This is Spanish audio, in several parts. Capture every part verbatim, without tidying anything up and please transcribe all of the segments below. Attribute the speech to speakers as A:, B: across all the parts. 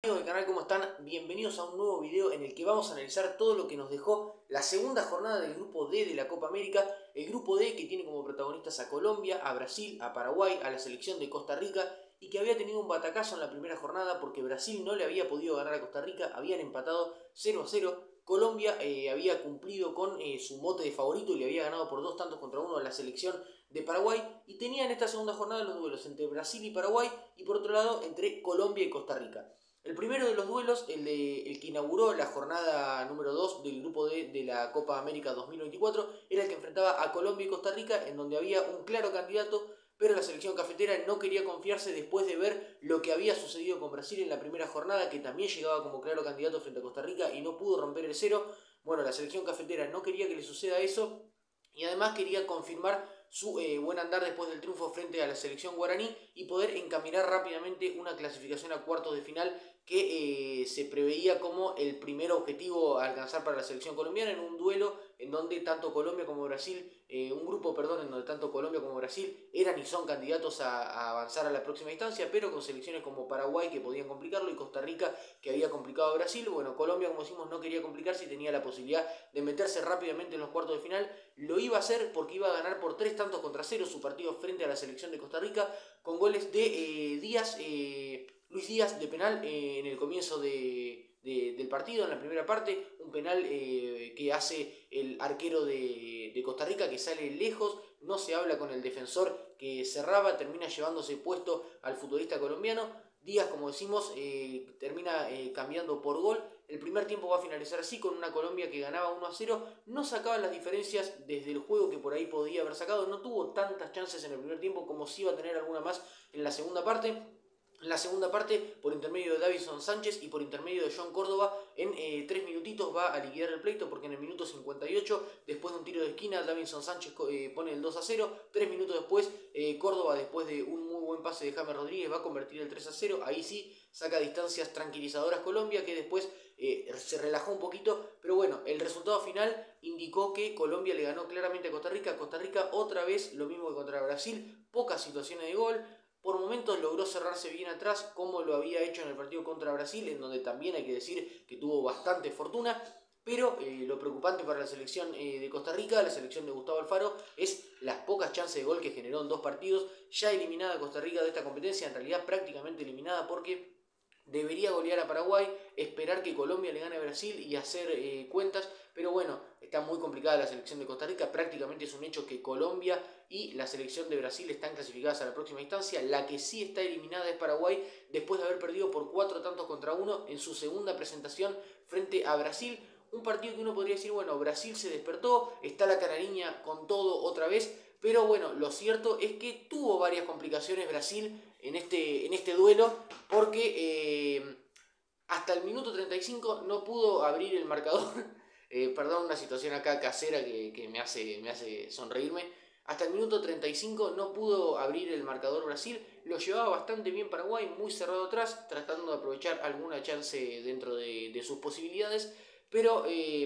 A: Amigos del canal, ¿cómo están? Bienvenidos a un nuevo video en el que vamos a analizar todo lo que nos dejó la segunda jornada del grupo D de la Copa América. El grupo D que tiene como protagonistas a Colombia, a Brasil, a Paraguay, a la selección de Costa Rica y que había tenido un batacazo en la primera jornada porque Brasil no le había podido ganar a Costa Rica, habían empatado cero a cero. Colombia eh, había cumplido con eh, su mote de favorito y le había ganado por dos tantos contra uno a la selección de Paraguay y tenía en esta segunda jornada los duelos entre Brasil y Paraguay y por otro lado entre Colombia y Costa Rica. El primero de los duelos, el, de, el que inauguró la jornada número dos del grupo D de la Copa América dos mil veinticuatro, era el que enfrentaba a Colombia y Costa Rica, en donde había un claro candidato, pero la selección cafetera no quería confiarse después de ver lo que había sucedido con Brasil en la primera jornada, que también llegaba como claro candidato frente a Costa Rica y no pudo romper el cero. Bueno, la selección cafetera no quería que le suceda eso y además quería confirmar su eh, buen andar después del triunfo frente a la selección guaraní y poder encaminar rápidamente una clasificación a cuartos de final que eh, se preveía como el primer objetivo a alcanzar para la selección colombiana en un duelo en donde tanto Colombia como Brasil, eh, un grupo, perdón, en donde tanto Colombia como Brasil eran y son candidatos a, a avanzar a la próxima instancia, pero con selecciones como Paraguay que podían complicarlo y Costa Rica que había complicado a Brasil. Bueno, Colombia, como decimos, no quería complicarse y tenía la posibilidad de meterse rápidamente en los cuartos de final. Lo iba a hacer porque iba a ganar por tres tantos contra cero su partido frente a la selección de Costa Rica con goles de eh, Díaz, eh, Luis Díaz de penal eh, en el comienzo de, de, del partido, en la primera parte, un penal eh, que hace el arquero de, de Costa Rica que sale lejos, no se habla con el defensor que cerraba, termina llevándose puesto al futbolista colombiano. Díaz, como decimos, eh, termina eh, cambiando por gol. El primer tiempo va a finalizar así, con una Colombia que ganaba uno a cero. No sacaba las diferencias desde el juego que por ahí podía haber sacado. No tuvo tantas chances en el primer tiempo como si iba a tener alguna más en la segunda parte. En la segunda parte, por intermedio de Davinson Sánchez y por intermedio de John Córdoba, en eh, tres minutitos va a liquidar el pleito, porque en el minuto cincuenta y ocho, después de un tiro de esquina, Davinson Sánchez eh, pone el dos a cero. Tres minutos después, eh, Córdoba, después de un muy buen pase de James Rodríguez, va a convertir el tres a cero. Ahí sí saca distancias tranquilizadoras Colombia, que después eh, se relajó un poquito. Pero bueno, el resultado final indicó que Colombia le ganó claramente a Costa Rica. Costa Rica otra vez, lo mismo que contra Brasil, pocas situaciones de gol. Por momentos logró cerrarse bien atrás, como lo había hecho en el partido contra Brasil, en donde también hay que decir que tuvo bastante fortuna. Pero eh, lo preocupante para la selección eh, de Costa Rica, la selección de Gustavo Alfaro, es las pocas chances de gol que generó en dos partidos. Ya eliminada Costa Rica de esta competencia, en realidad prácticamente eliminada, porque debería golear a Paraguay, esperar que Colombia le gane a Brasil y hacer eh, cuentas. Pero bueno, está muy complicada la selección de Costa Rica. Prácticamente es un hecho que Colombia y la selección de Brasil están clasificadas a la próxima instancia. La que sí está eliminada es Paraguay, después de haber perdido por cuatro tantos contra uno en su segunda presentación frente a Brasil. Un partido que uno podría decir, bueno, Brasil se despertó, está la canariña con todo otra vez. Pero bueno, lo cierto es que tuvo varias complicaciones Brasil en este, en este duelo, porque eh, hasta el minuto treinta y cinco no pudo abrir el marcador. eh, perdón, una situación acá casera que, que me, hace, me hace sonreírme. Hasta el minuto treinta y cinco no pudo abrir el marcador Brasil. Lo llevaba bastante bien Paraguay, muy cerrado atrás, tratando de aprovechar alguna chance dentro de, de sus posibilidades. Pero eh,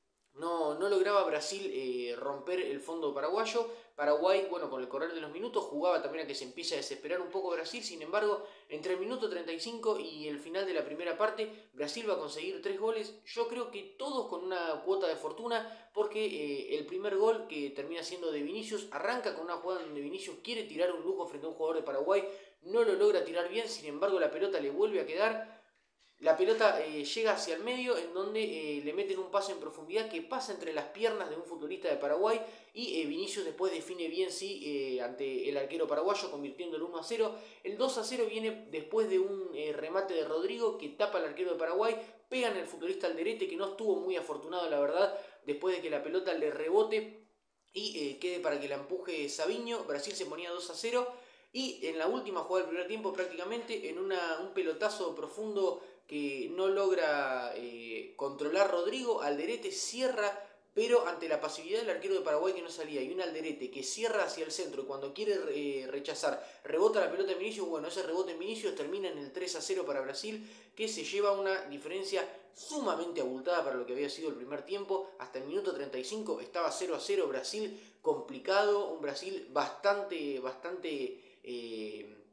A: no, no lograba Brasil eh, romper el fondo paraguayo. Paraguay, bueno, con el correr de los minutos jugaba también a que se empiece a desesperar un poco Brasil. Sin embargo, entre el minuto treinta y cinco y el final de la primera parte, Brasil va a conseguir tres goles. Yo creo que todos con una cuota de fortuna, porque eh, el primer gol, que termina siendo de Vinicius, arranca con una jugada donde Vinicius quiere tirar un lujo frente a un jugador de Paraguay. No lo logra tirar bien, sin embargo la pelota le vuelve a quedar. La pelota eh, llega hacia el medio, en donde eh, le meten un pase en profundidad que pasa entre las piernas de un futbolista de Paraguay y eh, Vinicius después define bien sí eh, ante el arquero paraguayo, convirtiendo el uno a cero. El dos a cero viene después de un eh, remate de Rodrigo que tapa al arquero de Paraguay, pegan el futbolista Alderete, que no estuvo muy afortunado la verdad, después de que la pelota le rebote y eh, quede para que la empuje Savinho. Brasil se ponía dos a cero. Y en la última jugada del primer tiempo, prácticamente en una, un pelotazo profundo que no logra eh, controlar Rodrigo, Alderete cierra, pero ante la pasividad del arquero de Paraguay que no salía y un Alderete que cierra hacia el centro y cuando quiere eh, rechazar rebota la pelota en Vinicius, bueno, ese rebote en Vinicius termina en el tres a cero para Brasil, que se lleva una diferencia sumamente abultada para lo que había sido el primer tiempo. Hasta el minuto treinta y cinco estaba cero a cero, Brasil complicado, un Brasil bastante, bastante... Eh,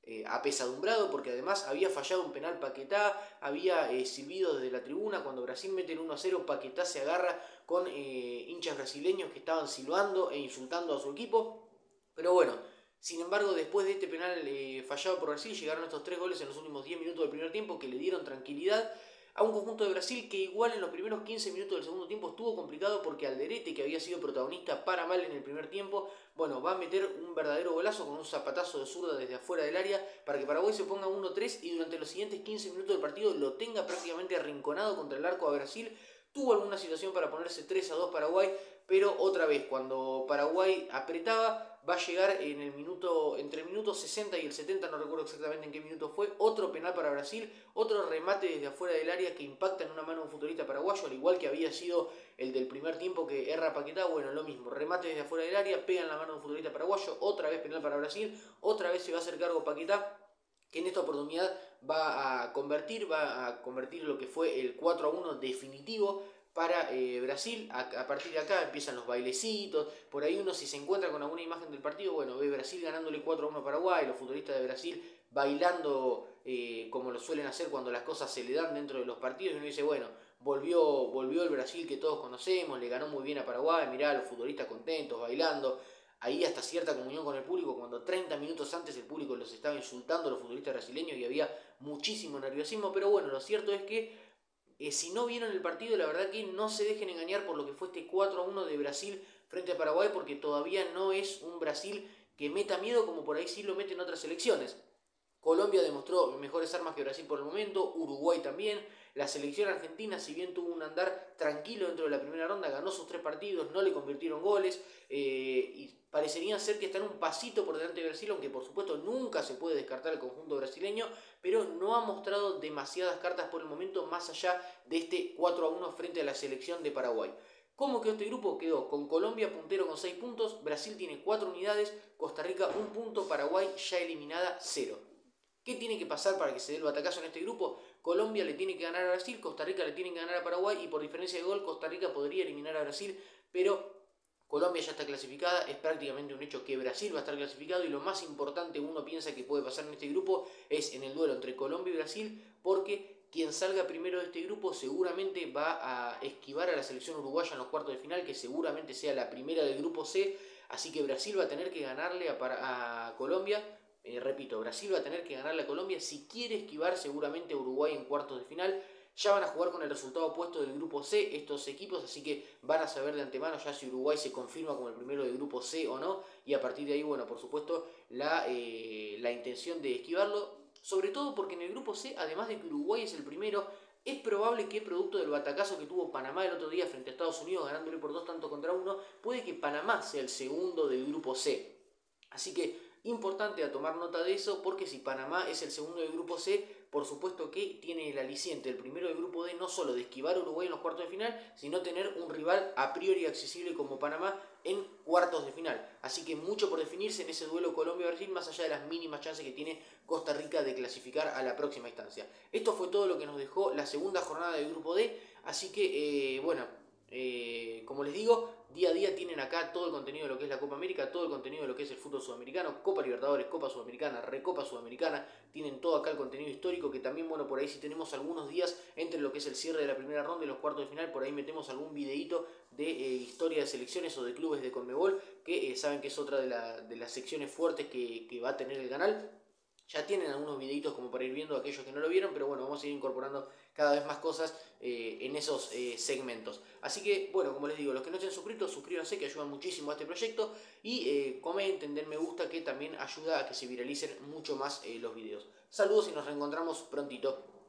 A: eh, apesadumbrado, porque además había fallado un penal Paquetá, había eh, silbido desde la tribuna. Cuando Brasil mete el uno a cero, Paquetá se agarra con eh, hinchas brasileños que estaban silbando e insultando a su equipo. Pero bueno, sin embargo, después de este penal eh, fallado por Brasil, llegaron estos tres goles en los últimos diez minutos del primer tiempo que le dieron tranquilidad a un conjunto de Brasil que igual en los primeros quince minutos del segundo tiempo estuvo complicado, porque Alderete, que había sido protagonista para mal en el primer tiempo, bueno, va a meter un verdadero golazo con un zapatazo de zurda desde afuera del área para que Paraguay se ponga uno tres y durante los siguientes quince minutos del partido lo tenga prácticamente arrinconado contra el arco a Brasil. Tuvo alguna situación para ponerse tres a dos Paraguay, pero otra vez cuando Paraguay apretaba, va a llegar en el minuto, entre el minuto sesenta y el setenta, no recuerdo exactamente en qué minuto fue, otro penal para Brasil, otro remate desde afuera del área que impacta en una mano de un futbolista paraguayo, al igual que había sido el del primer tiempo que erra Paquetá. Bueno, lo mismo, remate desde afuera del área, pega en la mano de un futbolista paraguayo, otra vez penal para Brasil, otra vez se va a hacer cargo Paquetá, que en esta oportunidad va a convertir, va a convertir lo que fue el cuatro a uno definitivo para eh, Brasil. A, a partir de acá empiezan los bailecitos, por ahí uno si se encuentra con alguna imagen del partido, bueno, ve Brasil ganándole cuatro a uno a Paraguay, los futbolistas de Brasil bailando eh, como lo suelen hacer cuando las cosas se le dan dentro de los partidos, y uno dice, bueno, volvió, volvió el Brasil que todos conocemos, le ganó muy bien a Paraguay, mirá, los futbolistas contentos, bailando. Ahí hasta cierta comunión con el público, cuando treinta minutos antes el público los estaba insultando a los futbolistas brasileños y había muchísimo nerviosismo. Pero bueno, lo cierto es que eh, si no vieron el partido, la verdad que no se dejen engañar por lo que fue este cuatro a uno de Brasil frente a Paraguay, porque todavía no es un Brasil que meta miedo como por ahí sí lo meten otras selecciones. Colombia demostró mejores armas que Brasil por el momento, Uruguay también. La selección argentina, si bien tuvo un andar tranquilo dentro de la primera ronda, ganó sus tres partidos, no le convirtieron goles, eh, y parecería ser que están un pasito por delante de Brasil, aunque por supuesto nunca se puede descartar el conjunto brasileño, pero no ha mostrado demasiadas cartas por el momento más allá de este cuatro a uno frente a la selección de Paraguay. ¿Cómo quedó este grupo? Quedó con Colombia puntero con seis puntos, Brasil tiene cuatro unidades, Costa Rica un punto, Paraguay ya eliminada cero. ¿Qué tiene que pasar para que se dé el batacazo en este grupo? Colombia le tiene que ganar a Brasil, Costa Rica le tiene que ganar a Paraguay y por diferencia de gol Costa Rica podría eliminar a Brasil, pero Colombia ya está clasificada, es prácticamente un hecho que Brasil va a estar clasificado, y lo más importante uno piensa que puede pasar en este grupo es en el duelo entre Colombia y Brasil, porque quien salga primero de este grupo seguramente va a esquivar a la selección uruguaya en los cuartos de final, que seguramente sea la primera del grupo C, así que Brasil va a tener que ganarle a, para, a Colombia. Eh, repito, Brasil va a tener que ganarle a Colombia si quiere esquivar seguramente a Uruguay en cuartos de final. Ya van a jugar con el resultado opuesto del grupo C estos equipos, así que van a saber de antemano ya si Uruguay se confirma como el primero del grupo C o no, y a partir de ahí, bueno, por supuesto, la, eh, la intención de esquivarlo, sobre todo porque en el grupo C, además de que Uruguay es el primero, es probable que, producto del batacazo que tuvo Panamá el otro día frente a Estados Unidos, ganándole por dos tanto contra uno, puede que Panamá sea el segundo del grupo C. Así que importante a tomar nota de eso, porque si Panamá es el segundo del grupo C, por supuesto que tiene el aliciente el primero del grupo D, no solo de esquivar a Uruguay en los cuartos de final, sino tener un rival a priori accesible como Panamá en cuartos de final. Así que mucho por definirse en ese duelo Colombia-Brasil, más allá de las mínimas chances que tiene Costa Rica de clasificar a la próxima instancia. Esto fue todo lo que nos dejó la segunda jornada del grupo D, así que eh, bueno, eh, como les digo, día a día tienen acá todo el contenido de lo que es la Copa América, todo el contenido de lo que es el fútbol sudamericano, Copa Libertadores, Copa Sudamericana, Recopa Sudamericana, tienen todo acá el contenido histórico, que también, bueno, por ahí si tenemos algunos días entre lo que es el cierre de la primera ronda y los cuartos de final, por ahí metemos algún videíto de eh, historia de selecciones o de clubes de Conmebol, que eh, saben que es otra de, la, de las secciones fuertes que, que va a tener el canal. Ya tienen algunos videitos como para ir viendo aquellos que no lo vieron, pero bueno, vamos a ir incorporando cada vez más cosas eh, en esos eh, segmentos. Así que, bueno, como les digo, los que no estén suscritos, suscríbanse, que ayudan muchísimo a este proyecto, y eh, comenten, den me gusta, que también ayuda a que se viralicen mucho más eh, los videos. Saludos y nos reencontramos prontito.